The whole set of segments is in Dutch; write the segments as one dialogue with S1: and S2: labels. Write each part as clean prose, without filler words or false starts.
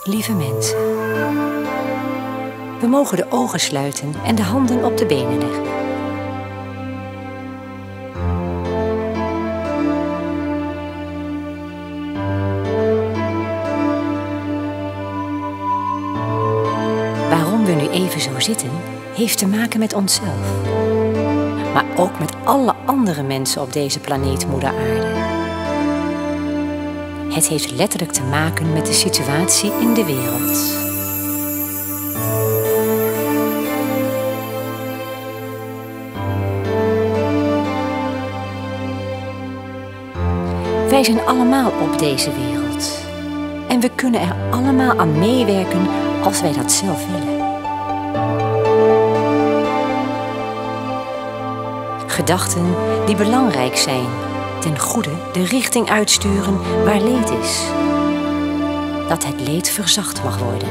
S1: Lieve mensen, we mogen de ogen sluiten en de handen op de benen leggen. Waarom we nu even zo zitten, heeft te maken met onszelf. Maar ook met alle andere mensen op deze planeet Moeder Aarde. Het heeft letterlijk te maken met de situatie in de wereld. Wij zijn allemaal op deze wereld. En we kunnen er allemaal aan meewerken als wij dat zelf willen. Gedachten die belangrijk zijn, ten goede de richting uitsturen waar leed is. Dat het leed verzacht mag worden.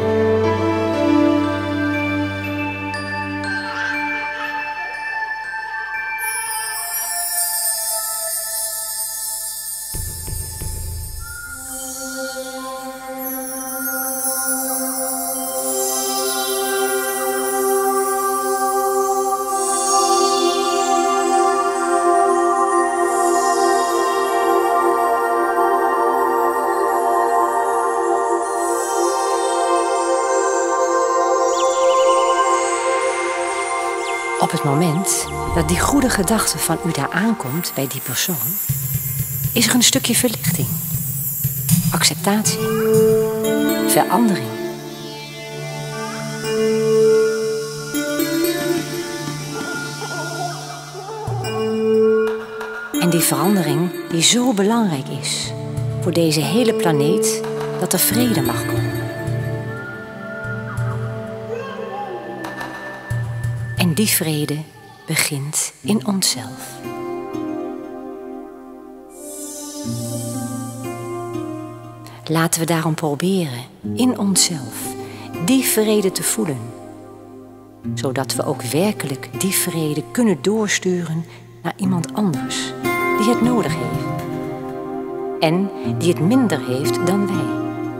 S1: Op het moment dat die goede gedachte van u daar aankomt bij die persoon, is er een stukje verlichting, acceptatie, verandering. En die verandering die zo belangrijk is voor deze hele planeet, dat er vrede mag komen. En die vrede begint in onszelf. Laten we daarom proberen in onszelf die vrede te voelen. Zodat we ook werkelijk die vrede kunnen doorsturen naar iemand anders die het nodig heeft. En die het minder heeft dan wij.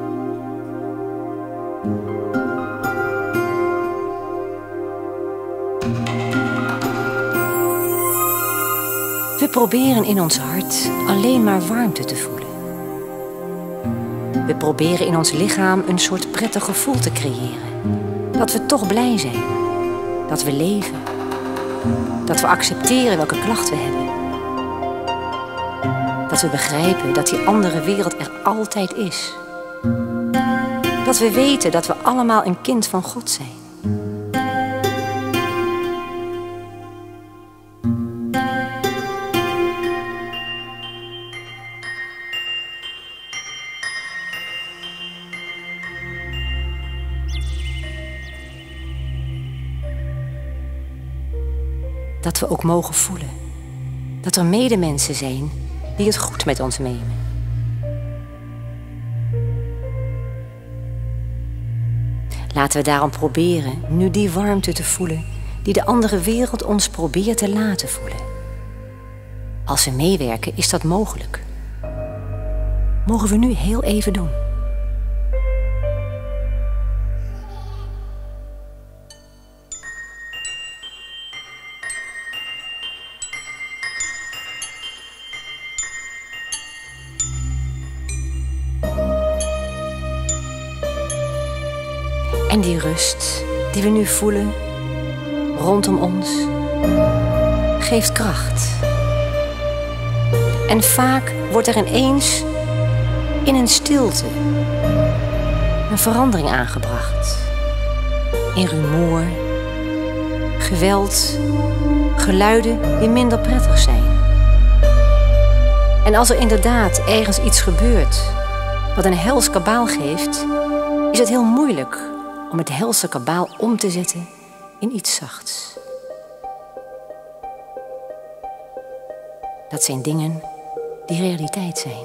S1: We proberen in ons hart alleen maar warmte te voelen. We proberen in ons lichaam een soort prettig gevoel te creëren. Dat we toch blij zijn. Dat we leven. Dat we accepteren welke klachten we hebben. Dat we begrijpen dat die andere wereld er altijd is. Dat we weten dat we allemaal een kind van God zijn. Dat we ook mogen voelen dat er medemensen zijn die het goed met ons nemen. Laten we daarom proberen nu die warmte te voelen die de andere wereld ons probeert te laten voelen. Als we meewerken is dat mogelijk. Mogen we nu heel even doen. En die rust die we nu voelen rondom ons, geeft kracht. En vaak wordt er ineens in een stilte een verandering aangebracht. In rumoer, geweld, geluiden die minder prettig zijn. En als er inderdaad ergens iets gebeurt wat een hels kabaal geeft, is het heel moeilijk om het helse kabaal om te zetten in iets zachts. Dat zijn dingen die realiteit zijn.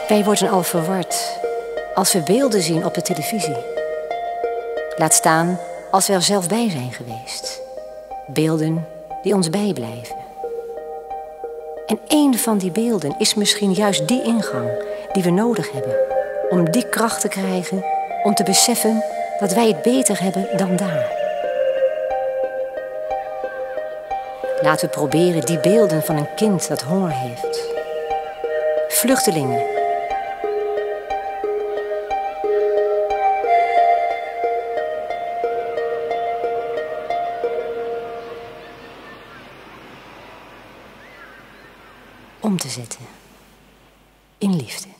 S1: Wij worden al verward als we beelden zien op de televisie. Laat staan als we er zelf bij zijn geweest. Beelden die ons bijblijven. En één van die beelden is misschien juist die ingang die we nodig hebben. Om die kracht te krijgen, om te beseffen dat wij het beter hebben dan daar. Laten we proberen die beelden van een kind dat honger heeft. Vluchtelingen. Om te zetten in liefde.